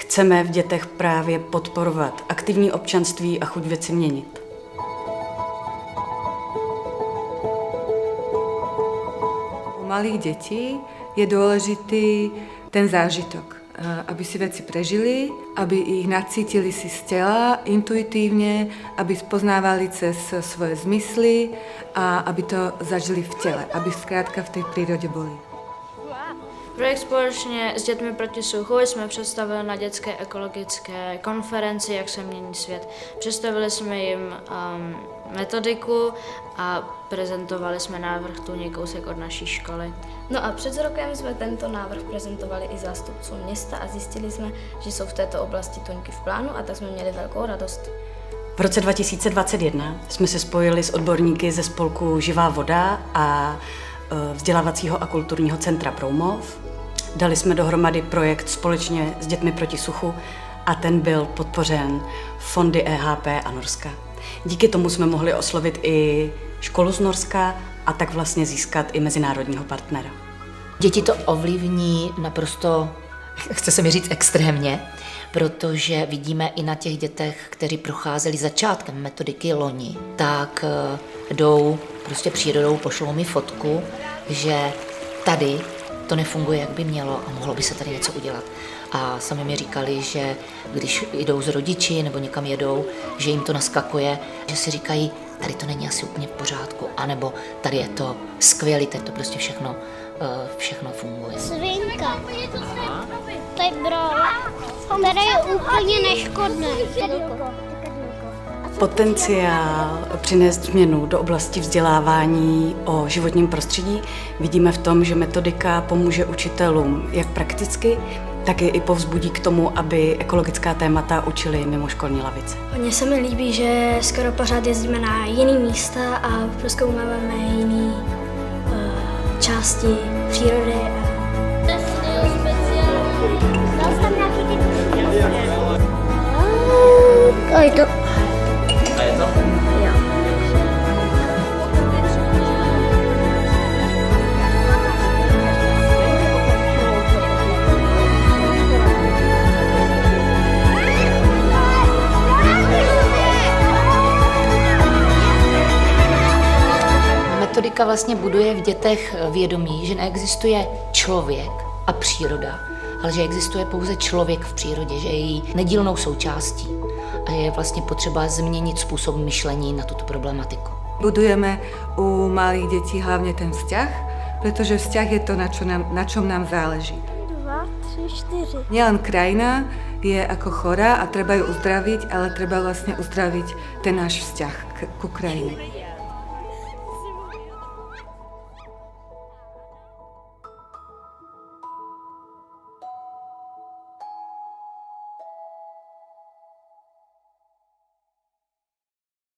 Chceme v dětech právě podporovat aktivní občanství a chuť věci měnit. U malých dětí je důležitý ten zážitok, aby si věci prežili, aby ich nacítili si z těla intuitivně, aby spoznávali cez svoje zmysly a aby to zažili v těle, aby zkrátka v té přírodě byli. Projekt společně s Dětmi proti suchu jsme představili na dětské ekologické konferenci Jak se mění svět. Představili jsme jim metodiku a prezentovali jsme návrh Tůně kousek od naší školy. No a před rokem jsme tento návrh prezentovali i zástupcům města a zjistili jsme, že jsou v této oblasti tuňky v plánu, a tak jsme měli velkou radost. V roce 2021 jsme se spojili s odborníky ze spolku Živá voda a vzdělávacího a kulturního centra Proumov. Dali jsme dohromady projekt společně s Dětmi proti suchu a ten byl podpořen fondy EHP a Norska. Díky tomu jsme mohli oslovit i školu z Norska a tak vlastně získat i mezinárodního partnera. Děti to ovlivní naprosto, chce se mi říct, extrémně, protože vidíme i na těch dětech, kteří procházeli začátkem metodiky loni, tak jdou prostě přírodou, pošlou mi fotku, že tady to nefunguje, jak by mělo a mohlo by se tady něco udělat. A sami mi říkali, že když jdou s rodiči nebo někam jedou, že jim to naskakuje, že si říkají, tady to není asi úplně v pořádku, anebo tady je to skvělé, tady to prostě všechno funguje. Svinka. To je brol, který je úplně neškodný. Potenciál přinést změnu do oblasti vzdělávání o životním prostředí vidíme v tom, že metodika pomůže učitelům jak prakticky, tak i povzbudí k tomu, aby ekologická témata učili mimo školní lavice. Mně se mi líbí, že skoro pořád jezdíme na jiné místa a prozkoumáváme jiné části přírody. A je to? Jo. Metodika vlastně buduje v dětech vědomí, že neexistuje člověk a příroda, ale že existuje pouze člověk v přírodě, že je její nedílnou součástí a je vlastně potřeba změnit způsob myšlení na tuto problematiku. Budujeme u malých dětí hlavně ten vzťah, protože vzťah je to, na čom nám záleží. 2, 3, 4. Nielen krajina je ako chorá a treba ju uzdraviť, ale treba vlastne uzdraviť ten náš vzťah ku krajine.